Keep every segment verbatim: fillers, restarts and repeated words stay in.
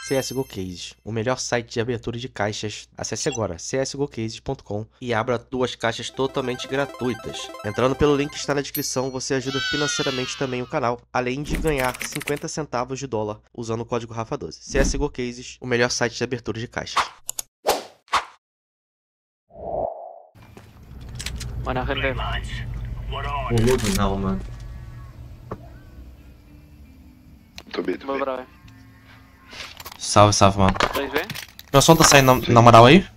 C S G O Cases, o melhor site de abertura de caixas. Acesse agora c s g o cases ponto com e abra duas caixas totalmente gratuitas. Entrando pelo link que está na descrição, você ajuda financeiramente também o canal, além de ganhar cinquenta centavos de dólar usando o código Rafa doze. C S G O Cases, o melhor site de abertura de caixas. Buena gente. Boludo não, mano. Tô bem, tô Vou bem. pra ver. Salve, salve, mano. ¿Estáis bien? Meu som tá saindo na, na moral aí?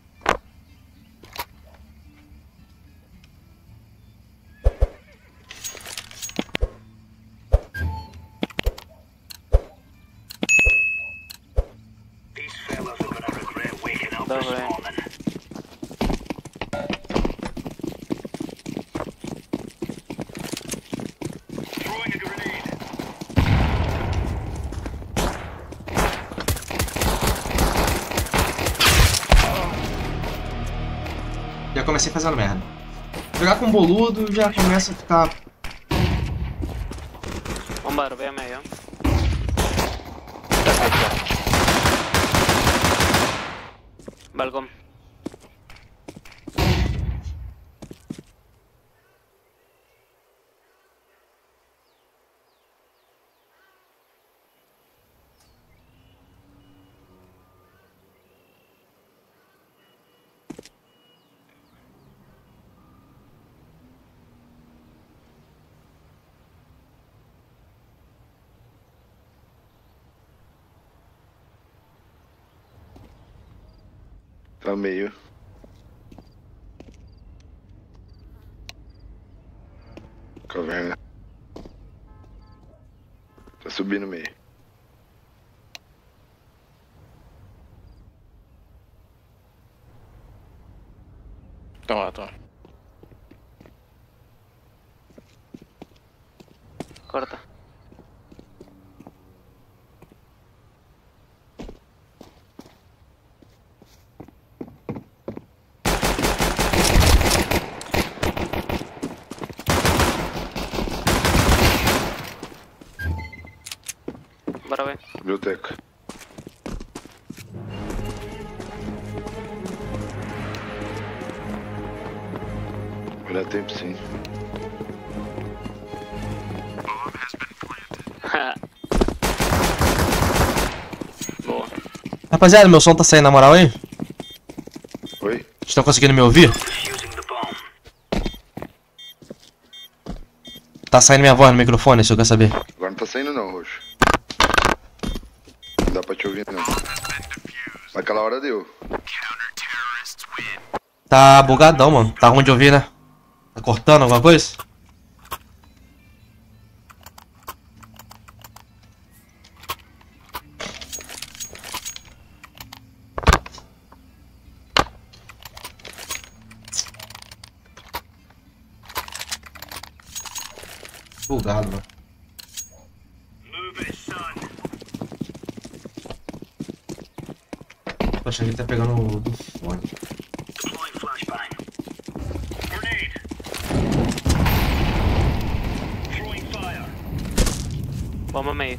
Está bien. Já comecei fazendo merda. Jogar com boludo já começa a ficar... Bombardeo, ve a medio. Balcón. Tá meio. Caverna. Tá subindo meio. Toma, toma. Corta. Para ver. Biblioteca. Vai dar tempo sim. Boa. Rapaziada, meu som tá saindo na moral aí? Oi? Estão conseguindo me ouvir? Tá saindo minha voz no microfone, se eu quer saber. Agora não tá saindo não, Roxo. Não dá pra te ouvir não. Naquela hora deu. Tá bugadão, mano. Tá ruim de ouvir, né? Tá cortando alguma coisa? Bugado, mano. Poxa, ele tá pegando o do fone. Bomba medio.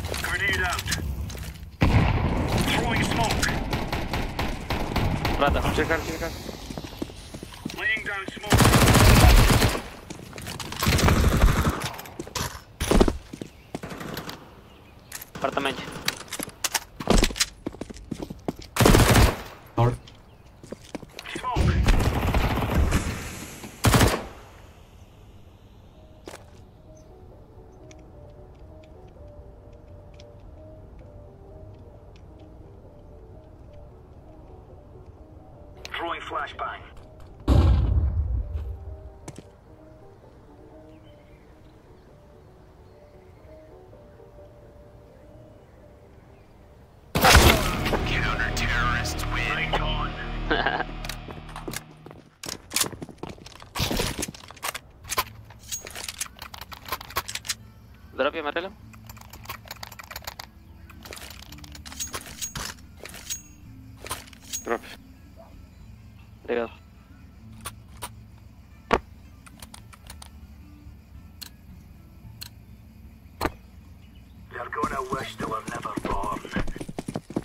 Rata. Checar, checar. Apartamento. Sorry. Throwing flashbang. Counter-terrorists win. Right on. Drop y amarelo. Drop. Ligado. They're gonna wish they were never born.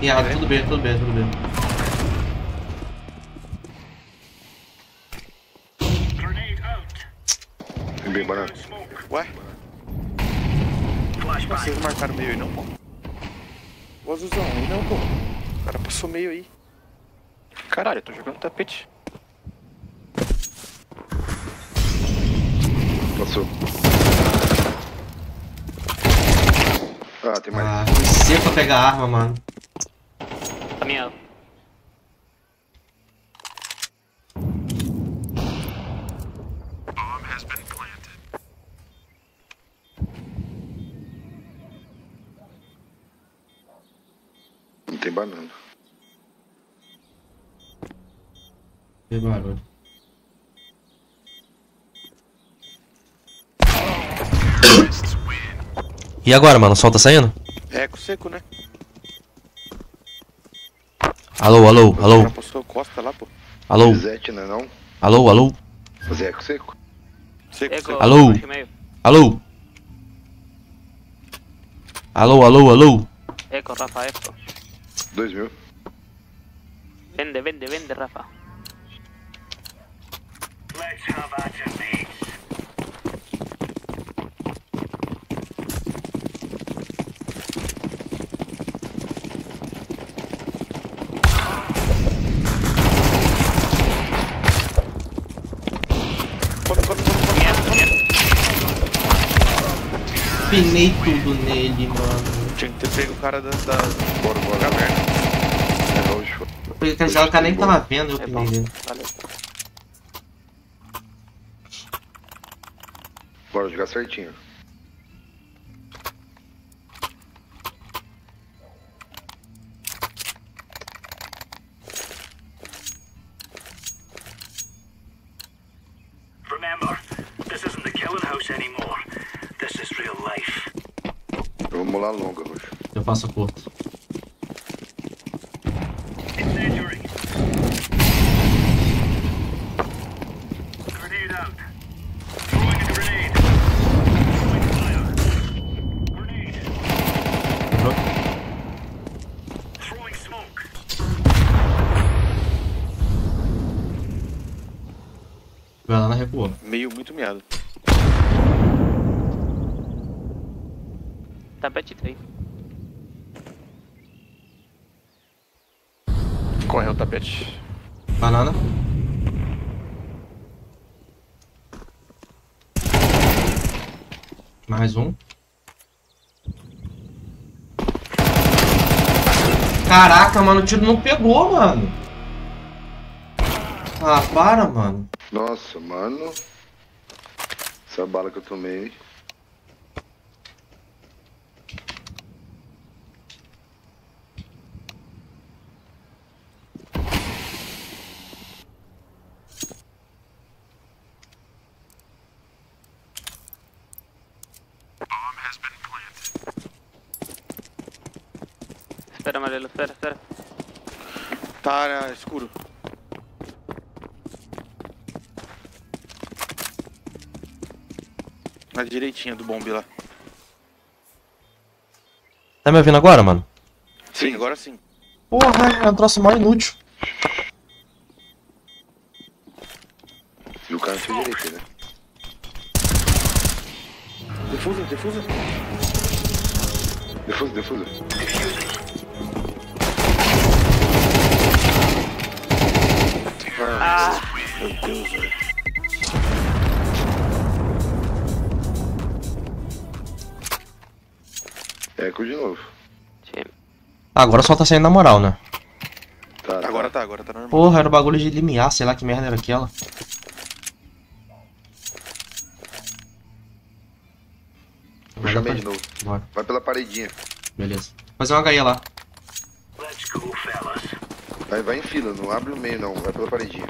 errado, tudo bem, tudo bem, tudo bem. Grenade out. Tem bem banana. Smoke. Ué? Flashbang. Vocês marcaram meio aí não, pô? O azulzão aí não, pô. O cara passou meio aí. Caralho, eu tô jogando tapete. Passou. Ah, tem mais. Ah, descer pra pegar a arma, mano. Caminhado. Não tem banana. Que barulho. E agora, mano? O sol tá saindo? É eco seco, né? Alô, alô, O cara alô, passou costa lá, pô. alô, Zete, né não? alô, alô, Fazer eco seco. Seco, Eco, seco. Alô? baixo e meio. alô. Alô, alô, alô. Eco, Rafa, eco. Dois mil. Vende, vende, vende, Rafa. Let's have at your mates. Quando, quando, quando, Caminhado, caminhado. Pinei tudo nele, mano. Tinha que ter pego o cara da, da Bora, bora. caverna. É roxo. Porque aquele cara, o cara nem tava vendo, eu É bom. pinei nele. Valeu. Bora jogar certinho. Remember, this isn't the killing house anymore. This is real life. Vamos lá longa, roxo. Eu faço a curto. Incendiary. Grenade out. Throwing a grenade. Throwing fire. Grenade. Throwing smoke. Vai lá na recuou. Meio muito miado. Tapete três. Correu o tapete. Banana. Mais um. Caraca, mano, o tiro não pegou, mano. Ah, para, mano. Nossa, mano. Essa bala que eu tomei. Espera, Amarelo, espera, espera. Tá escuro. Na direitinha do bombe lá. Tá me ouvindo agora, mano? Sim, agora sim. Porra, é um troço mal inútil. E o cara na sua direita, né? Defusa, defusa. Defusa, defusa. Ah, Meu Deus, velho. Eco de novo. time. Ah, agora só tá saindo na moral, né? Tá, tá. Agora tá, agora tá normal. Porra, era o bagulho de limiar, sei lá que merda era aquela. Vou chamar de novo. Bora, Vai pela paredinha. beleza. Fazer uma H I lá. Let's go, fellas. Vai, vai em fila, não abre o meio não. Vai pela paredinha.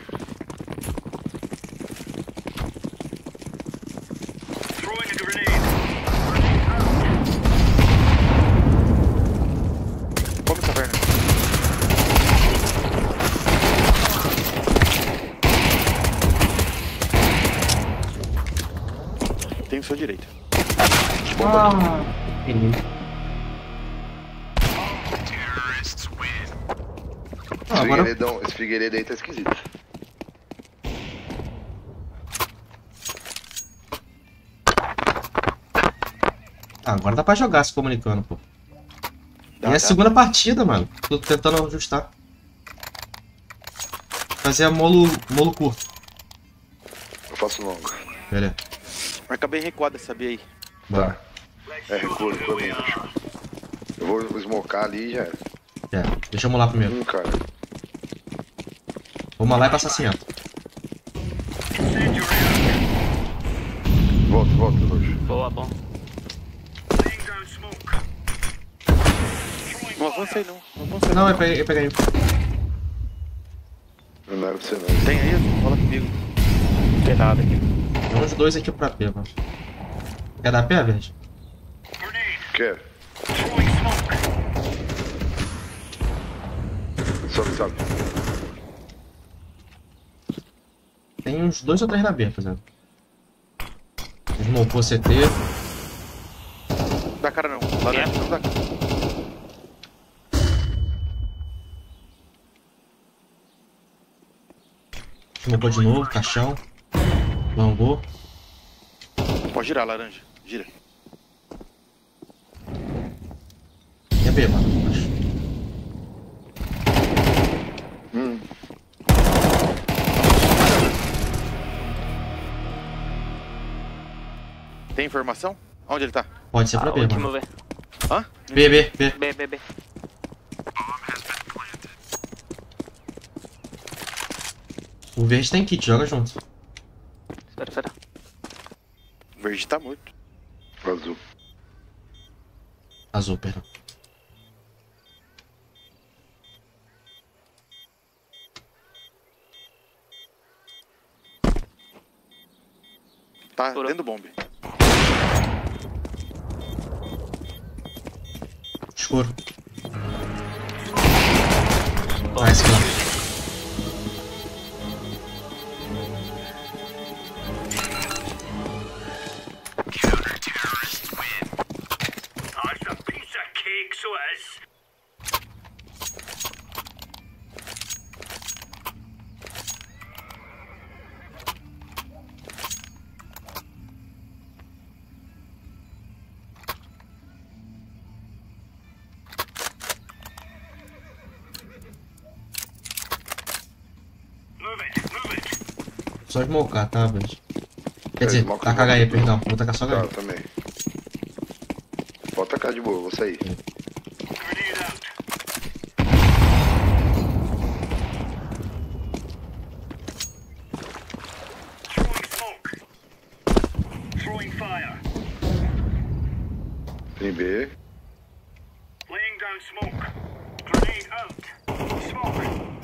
Throwing a grenade. Come caverna. Tem o seu direito. Ah, beleza. Esse agora... figueiredão, esse figueiredo aí tá esquisito. Ah, agora dá pra jogar se comunicando, pô. Dá, e é a dá. segunda partida, mano. Tô tentando ajustar. Fazer a molo, molo curto. Eu faço longo. Beleza. Marca bem recuada essa B aí. Bora. É, recua, recua bem. Eu vou, vou smocar ali e já era. É, deixa eu molar primeiro. Hum, cara. Vou molar e passar cimento. Volta, volta, Lojo. Boa, bom. Não avança aí não. Não avança aí Não, eu peguei, eu peguei. Não era pra você não. Tem aí, Azul? Fala comigo. Não tem nada aqui. Tem uns dois aqui pra pé, mano. Quer dar pé, verde? Quer? Sobe, sobe. Tem uns dois ou três na B, por exemplo. Smokou C T. Não dá cara não. Laranja, não dá cara. Smokou de novo, caixão. Longou. Pode girar, laranja. Gira. E a B, mano. Acho. Hum. Tem informação? Onde ele tá? Pode ser pra Ah, B, último mano. B. Hã? B, B, B. B, B, B. O verde tem kit, joga junto. Espera, espera. O verde tá morto. Azul. Azul, perdão. Tá Escuro. dentro do bombe. Escuro. Nice, mano. Oh, it's a piece of cake, so it is. Move it, move it. Só smocar, tá, verde? Quer É, dizer, smoke, tacar smoke. H E, perdão. Vou tacar só Tá, H eu também. Pode tacar de boa, vou sair. Grenade out. Throwing smoke. Throwing fire. Tem B. Laying down smoke. Grenade out. Smoke.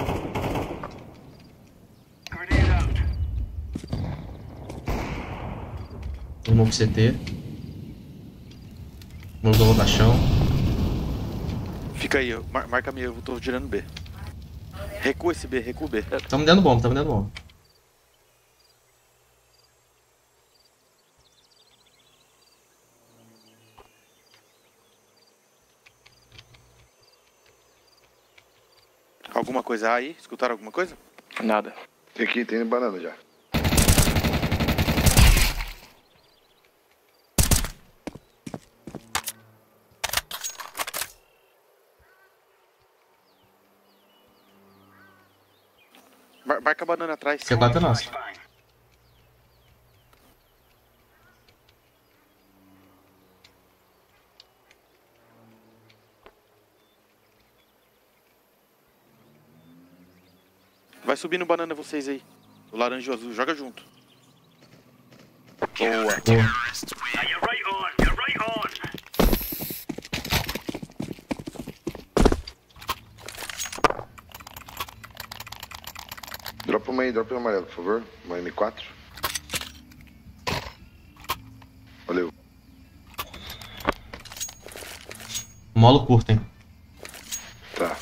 Grenade out. E. Smoke C T. Mandou o caixão. Fica aí, eu- mar- marca minha, eu tô girando B. Recua esse B, recua o B. Tamo dentro bom, tamo dentro bom. Alguma coisa aí? Escutaram alguma coisa? Nada. Tem aqui, tem banana já. Mar- marca a banana atrás. C quatro é nosso. Bang. Vai subindo banana vocês aí. O laranja e o azul, joga junto. Boa. Boa. Ah, you're right on. You're right on. Dropa uma aí, dropa uma amarela, por favor. Uma M quatro. Valeu. Molo curto, hein? Tá.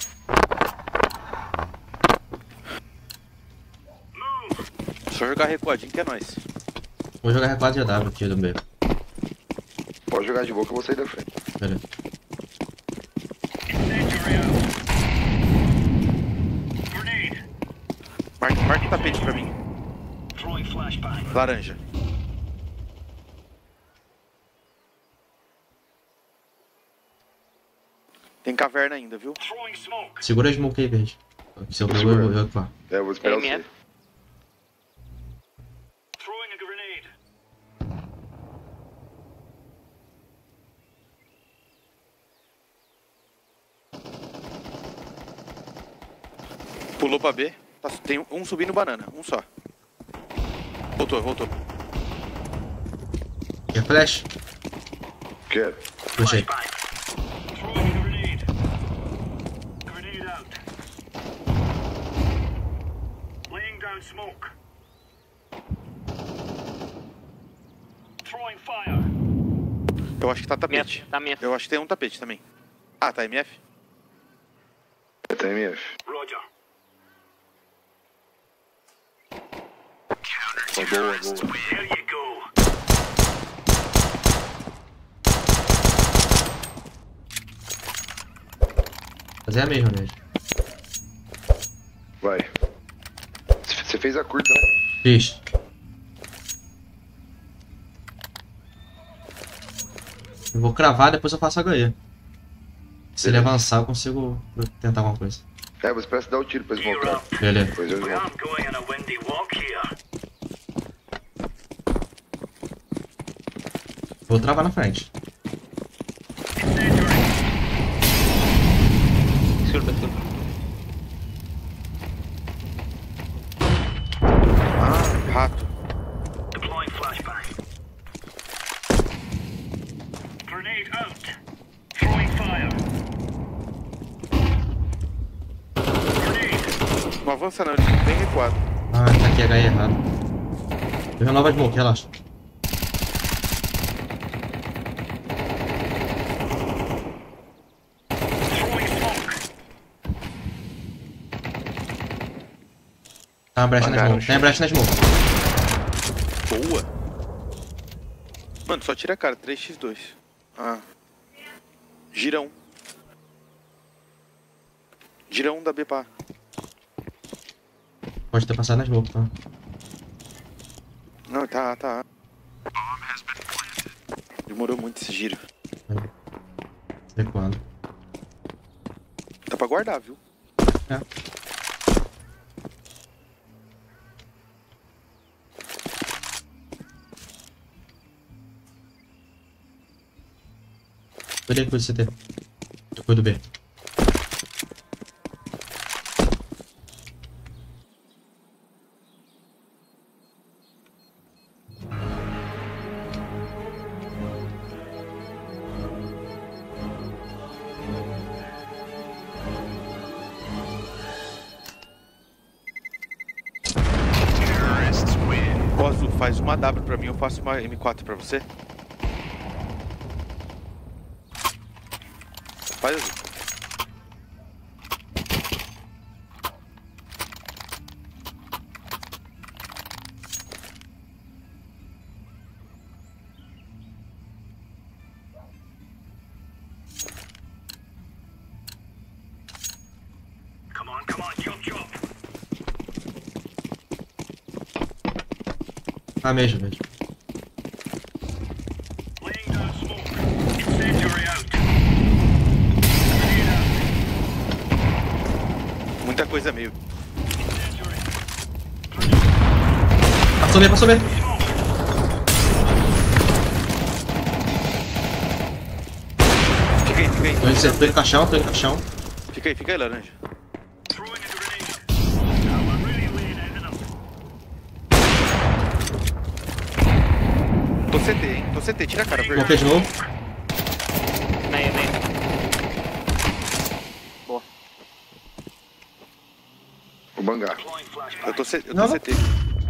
Só jogar recuadinho que é nóis. Vou jogar R quatro G W aqui do B. Pode jogar de boa que eu vou sair da frente. Beleza. Incendiary out. Marca, marca o tapete pra mim. Throwing flashbang. Laranja. Tem caverna ainda, viu? Throwing smoke. Segura a smoke aí, verde. Se eu pego, eu vou equipar. É, eu vou esperar M F. você. Throwing a grenade. Pulou pra B. Tá- Tem um subindo banana, um só. Voltou, voltou. Quer flash? Quero. Puxei. Bang. Throwing a grenade. Grenade out. Laying down smoke. Throwing fire. Eu acho que tá tapete. Minha, tá minha. Eu acho que tem um tapete também. Ah, tá M F? É T M F. Roger. Foi boa, boa. There you go. Fazer a mesma, verde. Vai. Você fez a curta, né? Fiz. Eu vou cravar, depois eu faço a H E. Se ele avançar, eu consigo tentar alguma coisa. É, você parece dar o tiro pra eles You're voltar. up. Beleza. Depois eu We volto. aren't going on a windy walk here. Vou travar na frente. Incendiary. Surba, surba. Ah, rato. Deploying flashbang. Grenade out. Throwing fire. Grenade. Não avança não, ele fica bem recuado. Ah, tá aqui H E errado. Eu renovo a smoke, relaxa. Throwing smoke. Tá uma brecha na Apagaram, smoke. Tem a brecha na smoke. Boa. Mano, só tira a cara, três por dois. Ah. Gira um. Gira um da B P A. Pode ter passado na smoke, tá? Não, tá, tá. Demorou muito esse giro. Recuando. Dá pra guardar, viu? É. Cuidei com o C T. Eu cuido do B. Ô, Azul, faz uma W pra mim, eu faço uma M quatro pra você. Faz, Azul. Come on, come on, chop chop. Ah, mesmo, mesmo. Laying down smoke. Incendiary out. Grenade out. Muita coisa meio. Incendiary. Passou B, passou B. Fica aí, fica aí. Tô em, tô em caixão, tô em caixão. Fica aí, fica aí, laranja. Throwing a grenade. Now we're really laying into them. Tô C T, hein? Tô C T, tira a cara, verde. Smoke de novo. Meio, meio. Boa. O bangar. Deploying flashbang. Eu tô, C... eu Não, tô não. C T.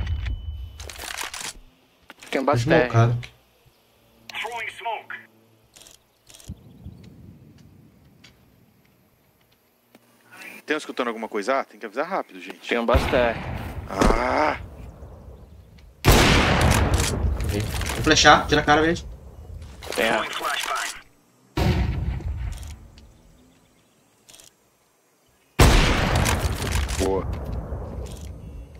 Tem um bastante. Smocado. Throwing smoke. Tem escutando alguma coisa? Ah, tem que avisar rápido, gente. Tem um bastante. Ah! Vou flechar, tira a cara, verde. Tem a... Throwing flashbang. Boa.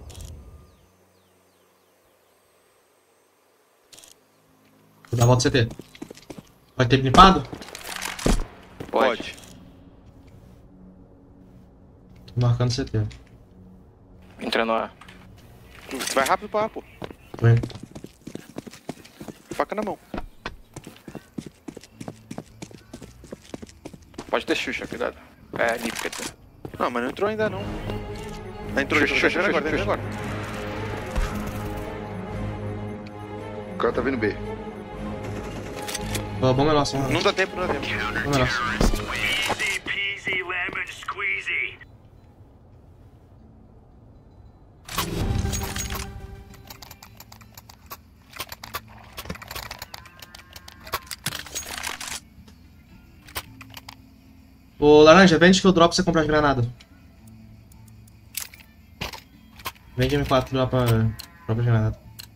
Vou dar a volta C T. Pode ter limpado? Pode. Tô marcando C T. Entrando A. Vai rápido pra lá, pô. Tô indo. Faca na mão. Pode ter Xuxa, cuidado. É, Nip, quer dizer. Não, mas não entrou ainda não. Ah, entrou, Xuxa, entrou, Xuxa, entrou agora, Xuxa, entrou agora. O cara tá vindo B. Ó, bom nosso, vamos Não dá tempo, não dá tempo. Bom nosso. Easy peasy lemon squeezy. Ô, Laranja, vende que eu dropo pra você comprar as granadas. Vende M quatro, dropa, dropa as granadas.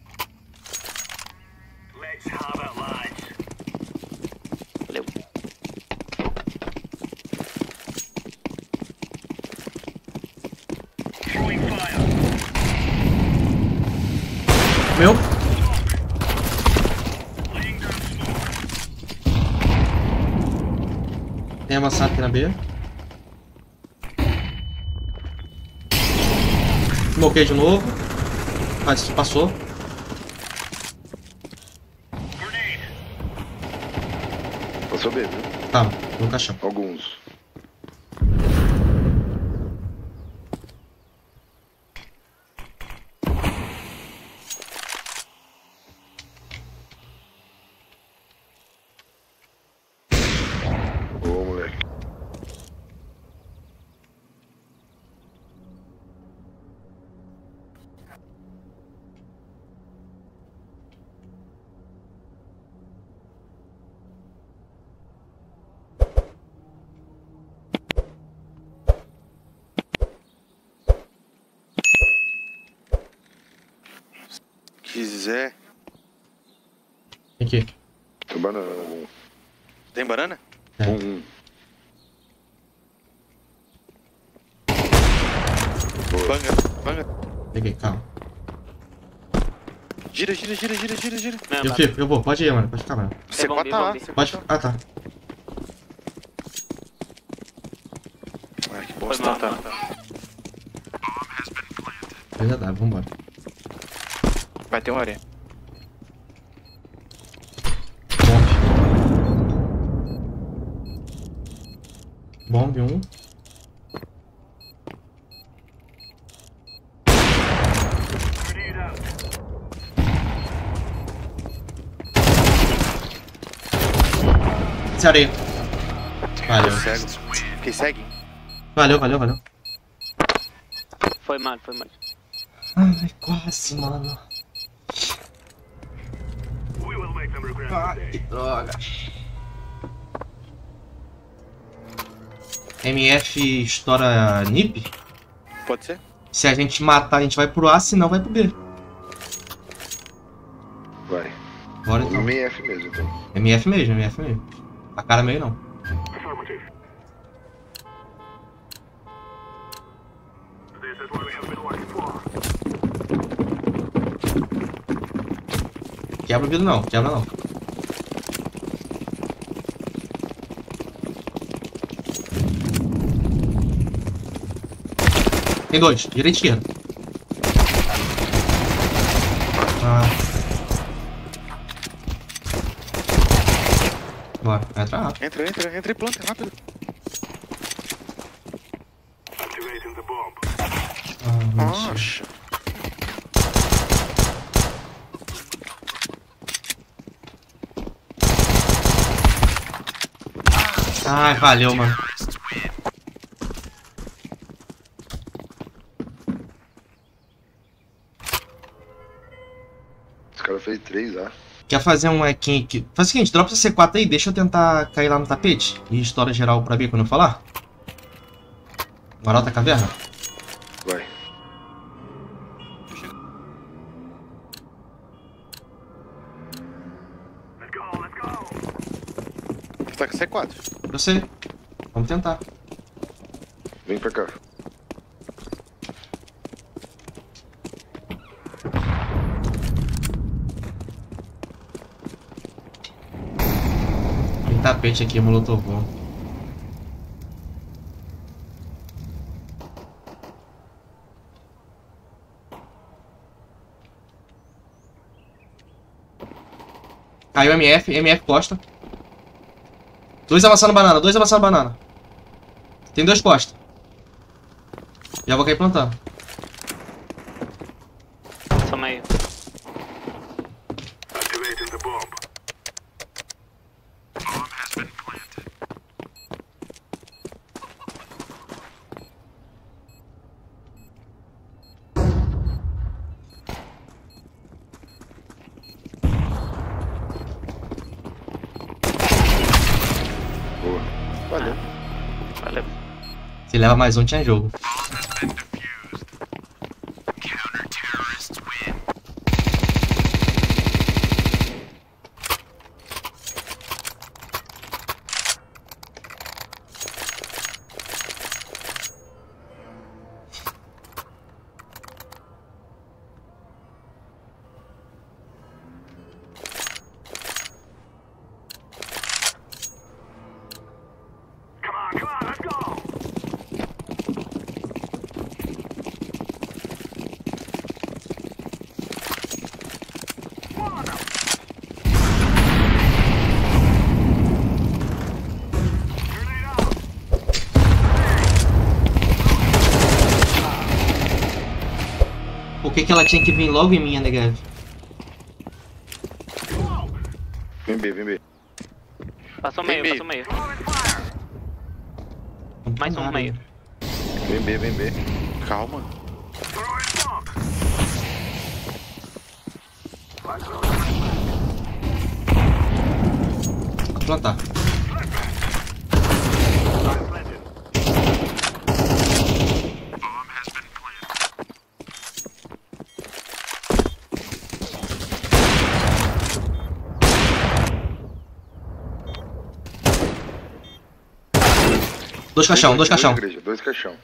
Let's have it, lads. Valeu. Throwing fire. Meu? Laying down smoke. Tem amassado aqui na B. Smokei de novo. Mas passou. Grenade. Passou B, viu? Tá, no caixão. Alguns. Boa, moleque. Quiser. Tem aqui. Tem banana. Um. Tem banana? É. Um. Banga, banga. Peguei, calma. Gira, gira, gira, gira, gira, gira. Não, Eu mas- fico, eu vou. Pode ir, mano. Pode ficar, mano. C quatro bombe, tá lá. bombe. C quatro Pode tá ficar. Ah, tá. lá. Ai, que Foi bosta. mal, Tá, tá. tá. Beleza, dá. Vambora. Vai ter um areia. Bombe. Bombe um. Grenade out. Esse areia. Valeu. Cego. Fiquei cego. Valeu, valeu, valeu. Foi mal, foi mal. Ai, quase, mano. We will make them regret Ai, this que day. droga. M F estoura N I P? Pode ser? Se a gente matar, a gente vai pro A, se não vai pro B. Vai. Bora O então. M F mesmo, então. M F mesmo, M F mesmo. A cara meio não. Affirmative. This is what we have been working for. Quebra o vidro não, quebra não. Tem dois, direita e esquerda. Ah. Bora, entra rápido. Entra, entra, entra e planta, rápido. Activating the bomb. Ah, mentira. Nossa. Ai, valeu, mano. Os caras fez três A. Quer fazer um hacking aqui? Faz o seguinte, dropa essa C quatro aí, deixa eu tentar cair lá no tapete. E história geral pra B quando eu falar. Marota caverna? Vai. Let's go, let's go. Tá com C quatro. Eu sei. Vamos tentar. Vem pra cá. tapete aqui, molotov bom. Caiu M F, M F costa. Dois avançando banana, dois avançando banana. Tem dois costas. Já vou cair plantando. Só meio. Activating the bomb. Bomb has been planted. Boa. Valeu. Valeu. Se leva mais um, tinha jogo. Bomb has been defused. Counter-terrorists win. Come on, come on, let's go. One. Grenade out. Por que que ela tinha que vir logo em mim, Negev? Vem B, vem B. Passou Vem meio, meio. passou meio. Throwing fire. Mais um meio. Vem B, vem B. Calma. Throwing bomb. Vou plantar. Planted. Bomb has been planted. Dois caixão, dois caixão. Igreja, dois caixão.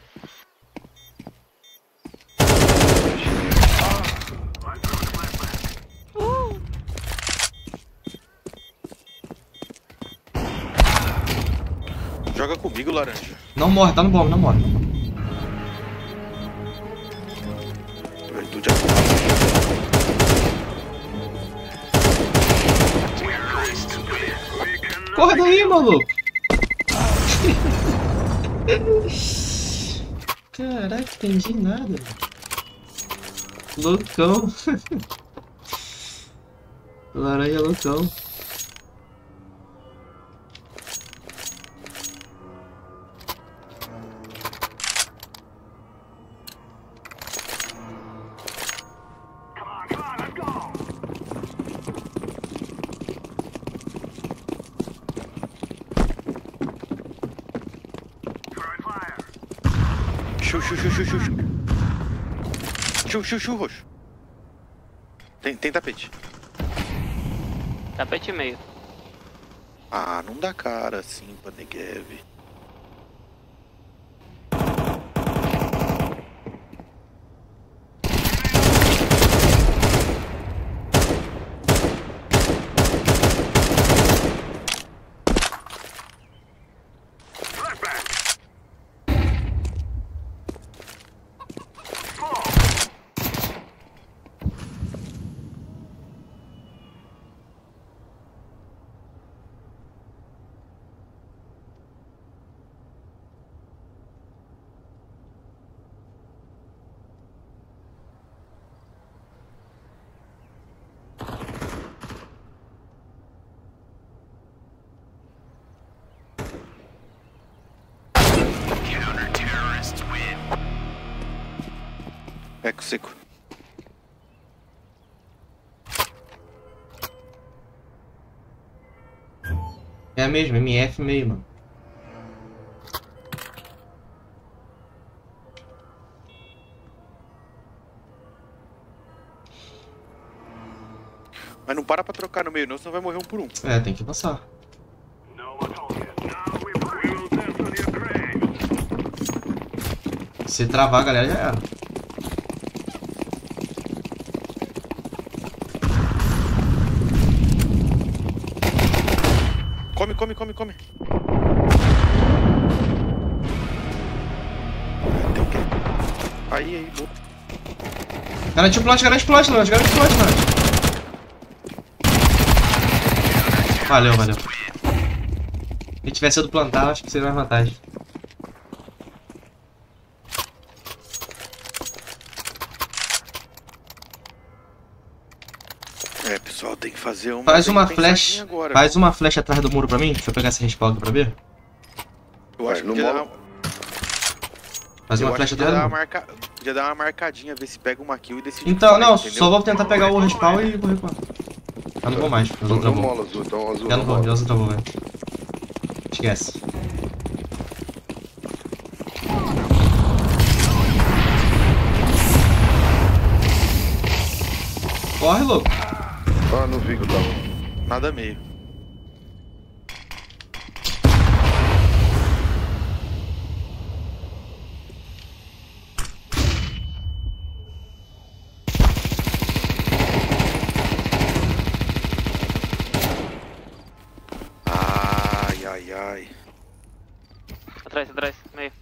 Joga comigo, laranja. Não morre, tá no bomb, não morre. Tu já... Terrorists win. We can Corre daí, maluco! Caraca, entendi nada. Loucão. Laranja loucão. Come on, come on, let's go. Throwing fire. Chu, chu, chu, chu, chu, chu. Chu, chu, chu, roxo. Tem, tem tapete. Tapete e meio. Ah, não dá cara assim pra Negev. Flashbang. Eco seco. É a mesma, M F meio, mano. Mas não para pra trocar no meio não, senão vai morrer um por um. É, tem que passar. No more talking. Now we we will dance on your grave. Se travar a galera já era. Come, come, come, come. Tem que... Aí, aí, boa. Garante o plant, garante o plant, Lange, garante o plant, Lange. Valeu, valeu. Se ele tivesse ido plantar, acho que seria mais vantagem. É, pessoal, tem que fazer uma... Faz uma bem flash, pensadinha agora. faz uma flash atrás do muro pra mim. Deixa eu pegar esse respawn aqui pra ver. Eu acho que no podia dar, modo- Faz eu uma acho flash que atrás podia do dar, uma muro. marca... podia dar uma marcadinha, ver se pega uma kill e decide. Então, o que não, faz, só vou tentar pegar o respawn e vou recuar. Eu não vou mais, eu Tô outra no vou. mola azul, então azul. Já no não vou, mola. já outra vou, velho. Esquece. Corre, louco. Ah, não vi que eu tava. Nada meio. Ai, ai, ai. Atrás, atrás, meio.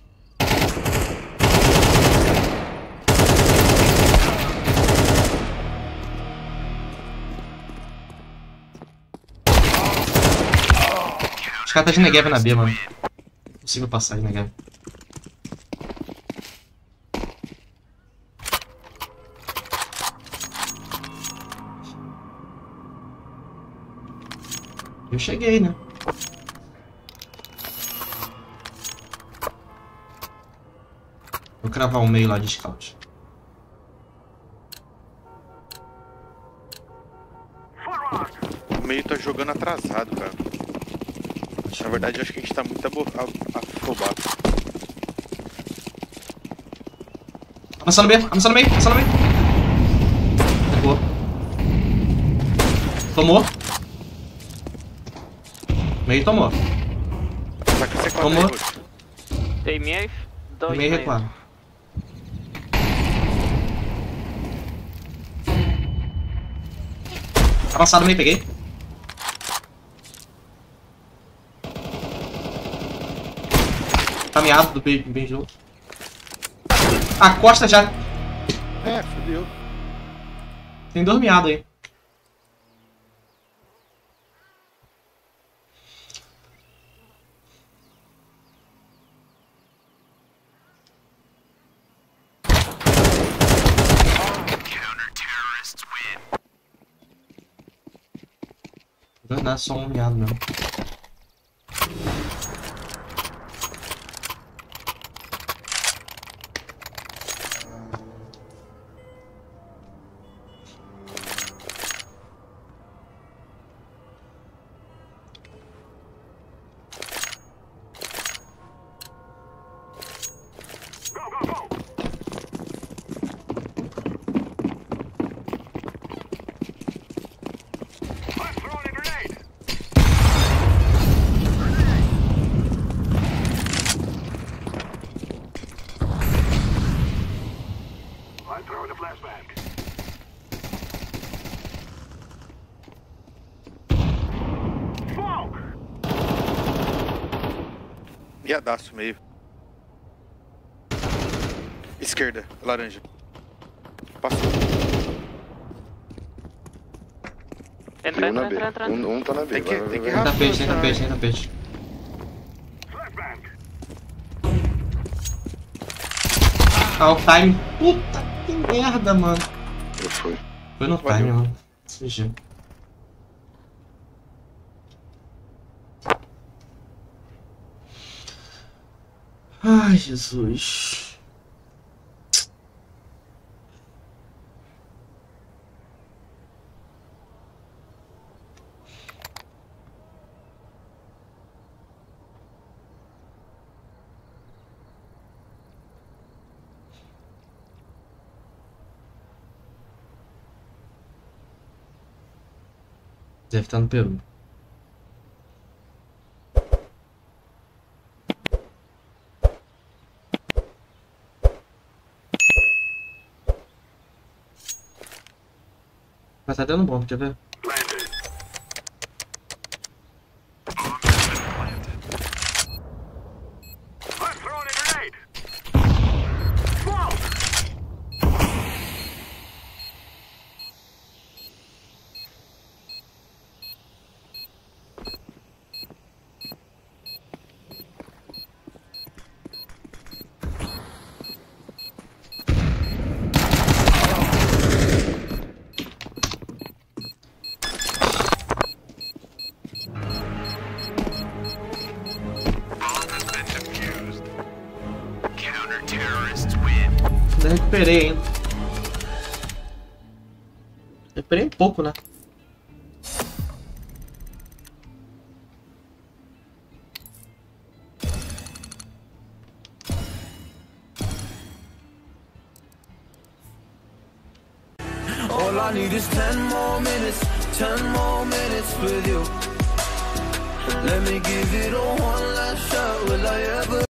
Os caras tá de Negev na B, mano. Não consigo passar de Negev. Eu cheguei, né? Vou cravar um meio lá de scout. O meio tá jogando atrasado, cara. Na verdade, eu acho que a gente tá muito abo- a- afobado. Avançando B, avançando meio, avançando meio. Boa. Tomou. Meio tomou. Saca C quatro Tomou. aí, Roxo. Tem meio, dois Meio meio. recuado. Avançado meio, peguei. Tá miado do bem, bem de novo. A costa já. É, fodeu. Tem dois miados aí. Não é só um miado mesmo. I'm throwing a flashbang. Smoke! Miadaço meio. Esquerda, laranja. Passou. Entra, Tem um na entra, B. entra, entra. Um, um tá na B. Tem que- vai, vai, tem que vai. Nem tapete, nem tapete, nem tapete. Flashbang! Ah, o time. Puta que merda, mano. Eu fui. Foi no Valeu. time, mano. G G. Ai, Jesus. Deve estar no Peru. Mas tá dando bom, quer ver? Planted. recuperei ainda. Recuperei um pouco, né? All I need is ten more minutes, ten more minutes with you. Let me give it a one last shot. Will I ever